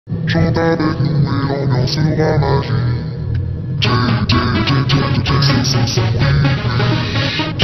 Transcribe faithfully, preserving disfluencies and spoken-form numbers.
Chante avec nous et l'ambiance sera magique. J, J, J, J, J, J, c'est son oui, oui.